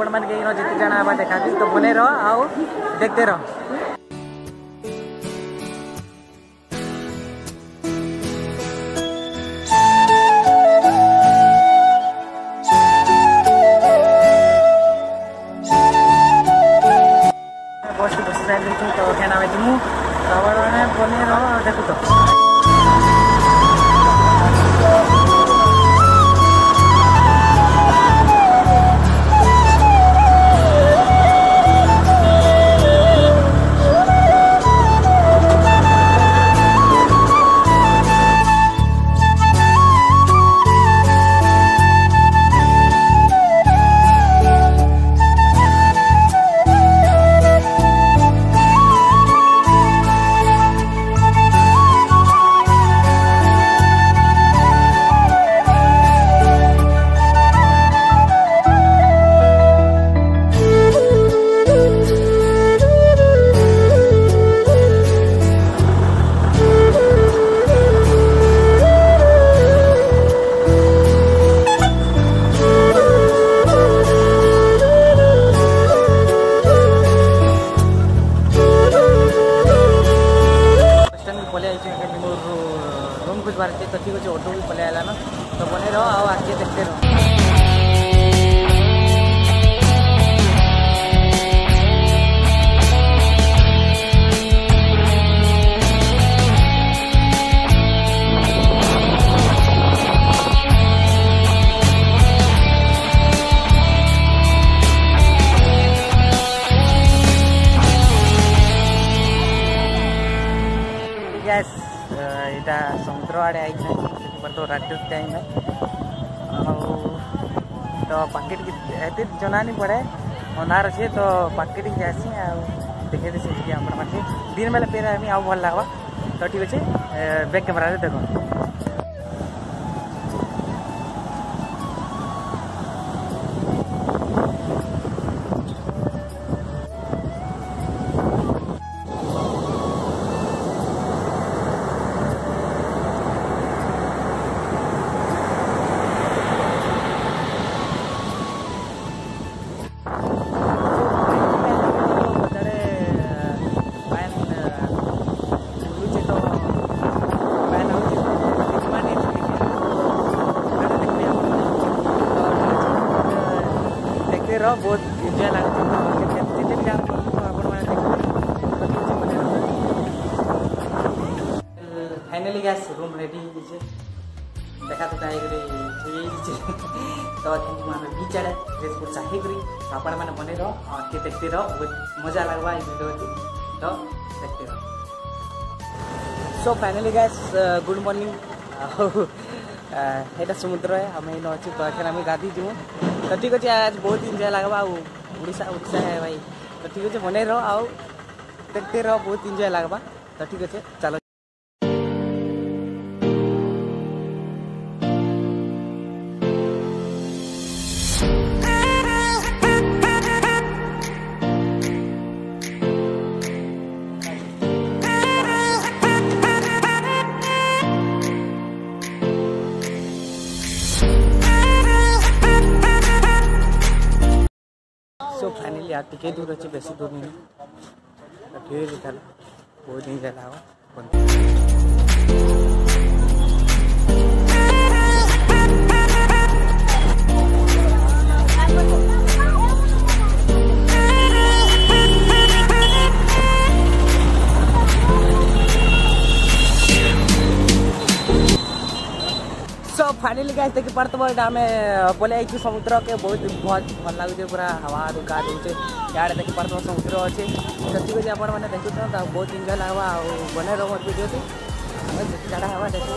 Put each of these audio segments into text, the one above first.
आपण मान के जितने जाना आवा देखा तो बने रहो आओ देखते रहो। बस की बस तो क्या नाम है जिमू तो बने रहो देखो तो रूम कुछ बार तो ठीक है ऑटो भी पले आला ना तो बने रहो आओ आगे देखते रहो। यहाँ समुद्र आड़े आई तो रात टाइम है तो पाकेट एत जना नहीं पड़े अनार अच्छे तो पाकेट जासी देखे देखे आप दिन बेले पेरा आउ भल लगवा तो ठीक अच्छे बैक कैमरा देखो। बहुत एंजॉय लगता फाइनली गैस रूम रेडी देखा तो तो आम बीच आड़े ड्रेस को चाहिए आपण मैंने बने रहो आगे देखते रहो बहुत मजा लगवा वीडियो तो देखते रहो। So finally guys good morning यहाँ समुद्र है आम इन अच्छी तो आम गाधी जीवु तो ठीक अच्छे आज बहुत इंजॉय लगवा उड़ीसा उड़ीसा है भाई तो ठीक अच्छे बने रहो आओ देखते रहो बहुत इंजॉय लगवा तो ठीक अच्छे चलो। सो फाइनली आज टिके दूर अच्छे बेसी दूर नहीं ठीक है बहुत दिन चला हो। फाइनली गाइस देखि परतबो आम बोले आई समुद्र के बहुत भल लगे पूरा हवा दुका दूचे यार देखि परतबो समुद्र अच्छे तो ठीक है आप देखुन बहुत इंजॉय लगवा बने रहो वीडियो जाड़ा हवा देखो।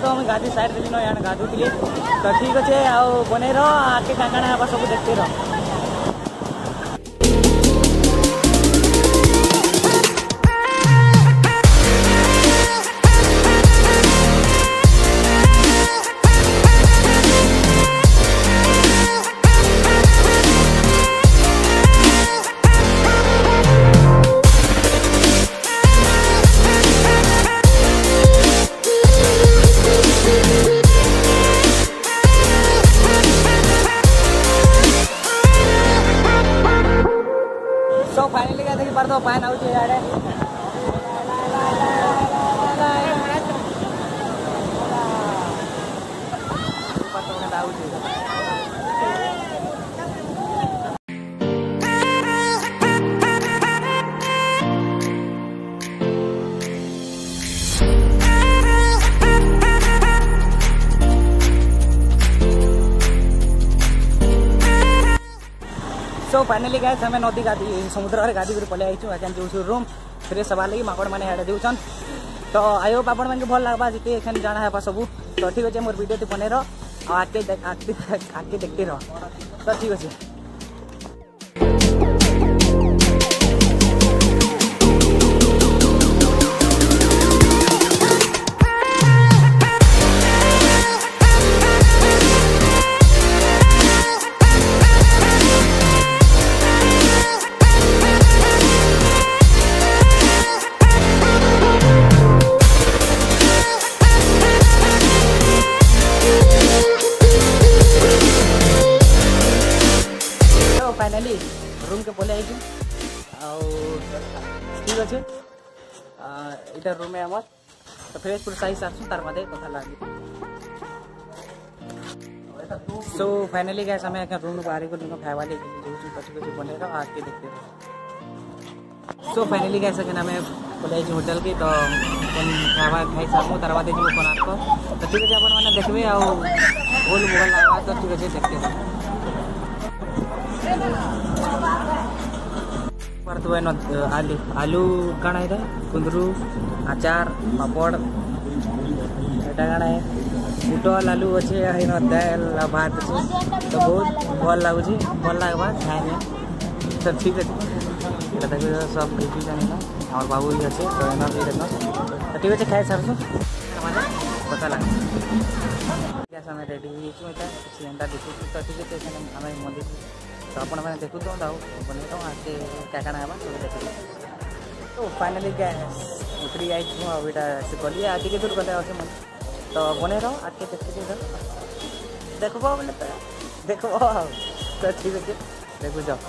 तो हम गाधी साइड दिन यहाँ गाधुले तो ठीक अच्छे आउ बने रह आगे काଣା सब देखते रह। तो फाइनली क्या देखी पार पान आउट इे सो फाइनली गाइस हमें नदी गाधी समुद्र गाधी कर पलि आईचु आज जो रूम फ्रेश हवा लगी माकड़ मैंने हेड देउछन तो आई होप आपण मन के भल लागबा जिते एखन जाना है सब तो ठीक अच्छे मोर वीडियो बने रह आगे देखते रह तो ठीक अच्छे। फाइनली रूम के पलि आई ठीक अच्छे इटा रूम है आम तो फ्रेश पूरा साइज आसू तार बादे कथा लगी। सो फाइनली गैस हमें रूम बाहर को खावा लेकिन बने आके देखते रहो। सो फाइनली गैस हमें पलि होटल की तो खावा खाई सारू तार बादे जो कोणार्क तो ठीक अच्छे आप देखिए भूल भूल लगा तो ठीक अच्छे देखते रहो। आलू आलू काना है कुंदरू आचार पापड़ एटा काना है पुटल आलू अच्छे दाल भात अच्छे तो बहुत भल लगुच भल लगवा खाए तो ठीक अच्छे देखिए सब भिजु जाना हमार बाबू भी अच्छे तो एना भी देखना तो ठीक अच्छे खाए सारसु पता लगे गैस हमें रेडी होता देखु तो ठीक अच्छे आम मंदिर तो आपण मैंने देखु तो बने आगे क्या क्या है सब देख तो फाइनली गैस उतरी आई आईटा से गली आगे के दूर गले अच्छे मन तो बने रहो आगे देखते देखब बोले तो देखब तो ठीक अच्छे देखु जाओ।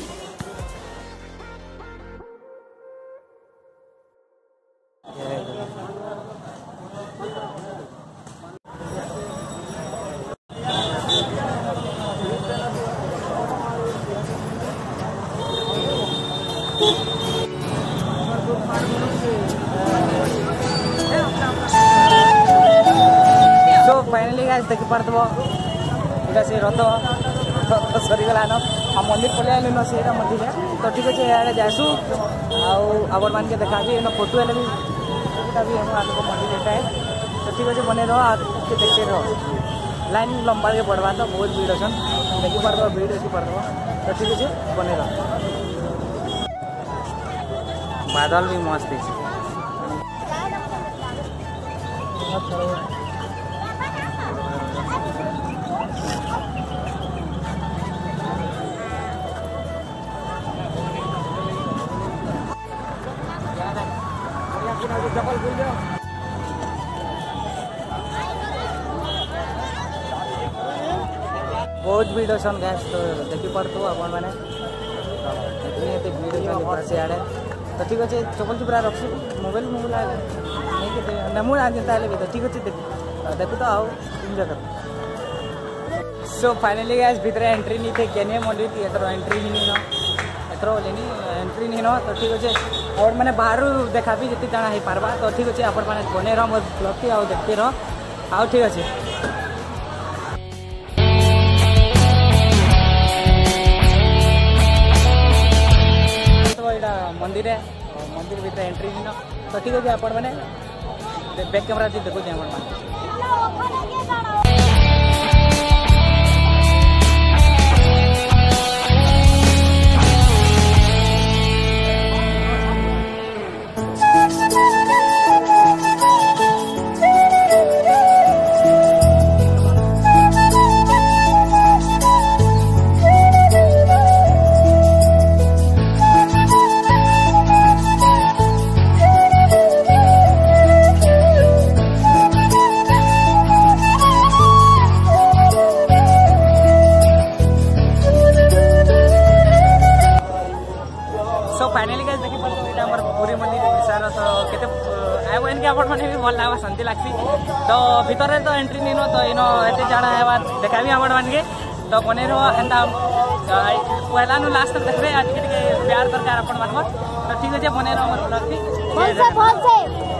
सो फाइनली गाइस देखि पारतबो इटा से रथ सरीगला न आ मंदिर पलि आइलु न से मंदिर तो ठीक अच्छे यार जासु आवर मान के देखा भी फोटो एले भी हम आगे मंदिर एटा है तो ठीक अच्छे बने रहो आगे देखते रहो लाइन लंबा के बढ़वा तो बहुत भीड़ अच्छन देखि पारबो भीड़ देखि पारबो तो ठीक अच्छे बने रहो। बादल भी मस्त है बहुत भीड़ अच्छन गैस तो देखी पारत अपन मैंने भीड़ से आड़े तो ठीक अच्छे चपल चुपड़ा रखी मोबाइल नहीं नेमु जेनता भी तो ठीक अच्छे देखु तो आओ इंजॉय कर। सो फाइनली गैस भीतर एंट्री नहीं थे केने मंदिर थी एथर एंट्री ही नहीं एथर लेनी एंट्री नहीं न तो ठीक अच्छे और मैंने बाहर देखा भी जितनी जाना हो पार्बा तो ठीक अच्छे आप बने रह मोर ब्लॉग की आओ देखते रह आओ ठीक अच्छे। मंदिर है मंदिर भीतर एंट्री नहीं तो ठीक अच्छे आप बैक कैमरा जी देखो अपन मान फाइनली गाइस देखि पड़तो एटा हमर पूरी मंदिर विषय तो केते आबो इनके अपन माने भी भल लागबा शांति लागसी तो भीतर तो एंट्री नहीं नो तो इनो एते जाना है बात देखाबी हमर मान के तो बने रो एंदा पहला नु लास्ट तक देखबे आज के प्यार दरकार अपन मानबो तो ठीक है बने रो हमर ब्लॉग की बहुत से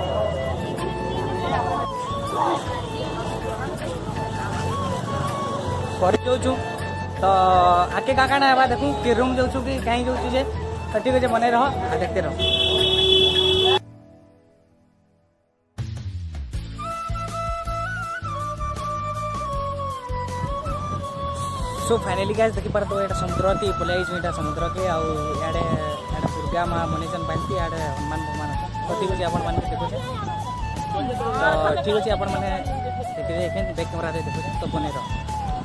सॉरी जो छु तो आके का काना है बा देखू कि रूम जो छु कि कहीं जो छु जे तो ठीक है बने रहो और देखते रहो। सो फाइनली गाइस देखि पर तो एटा समुद्र ती पलाई छु एटा समुद्र के आ याडे एटा दुर्गा मां मनीषन बांती याडे हनुमान भगवान तो ठीक है अपन मान के देखो तो ठीक है अपन माने देखिए एखन बैक कैमरा रे देखो तो बने रहो।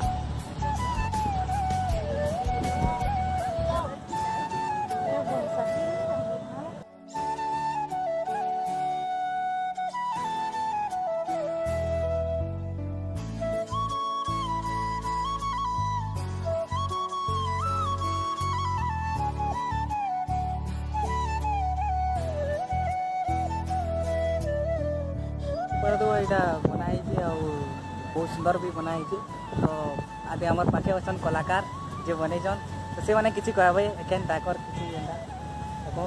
तो यहाँ बनाई बहुत सुंदर भी बनाई तो आदि आम पाखे अच्छा कलाकार जो बनईन तो से मैंने किसी कहबे एकेन ताकर किसी एंता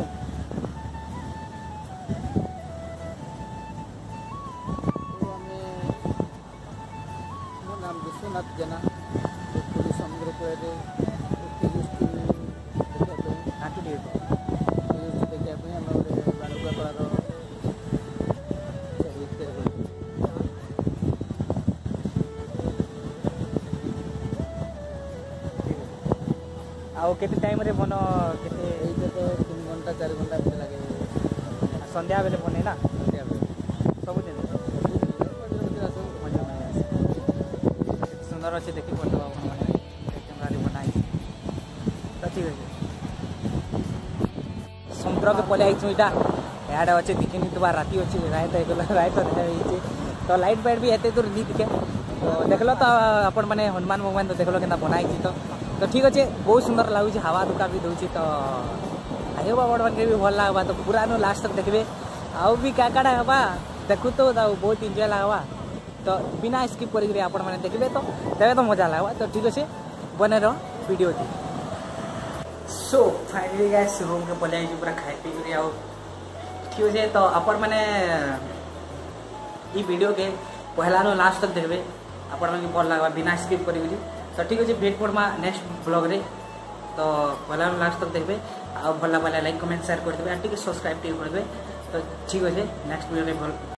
नाम विश्वनाथ जेना पूरी समुद्र कूड़े केते टाइम रे बनो केते एइते तो 3 घंटा 4 घंटा पे लागे संध्या बेले बने ना संध्या बेले सब दिन सुंदर अच्छे देखि पड़तो अपन माने कैमरा रे बनाई तो ठीक है समुद्र के पले आइछु इटा याडे अच्छे दिखिनी तो राती अच्छे रात देखै तो लाइट बाइट भी एते दूर नी दिखे तो देखलो तो अपन माने हनुमान भगवान तो देखलो केना बनाई तो ठीक अच्छे बहुत सुंदर लगुच हवा दुका भी दूसरी तो आयो बड़ बन के भी भल लगवा तो पूरा नो लास्ट तक देखबे आउ भी क्या काड़ा हवा देखु तो बहुत एंजॉय लगवा तो बिना स्किप करी आपण माने देखबे तो देबे तो मजा लगवा तो ठीक अच्छे बने रहो वीडियो थी। सो फाइनली गाइस रूम के पले आई पूरा खाई पी करी आउ ठीक अच्छे तो आपण माने ई वीडियो के पहला नो लास्ट तक देखबे आपण माने भल लगवा बिना स्किप करी तो ठीक अच्छे भेट पड़मा नेक्स्ट ब्लॉग रे तो पहला लास्ट तक देखबे आ भला भला लाइक कमेंट शेयर कर देबे आ ठीक सब्सक्राइब कर देबे तो ठीक अच्छे नेक्स्ट वीडियो रे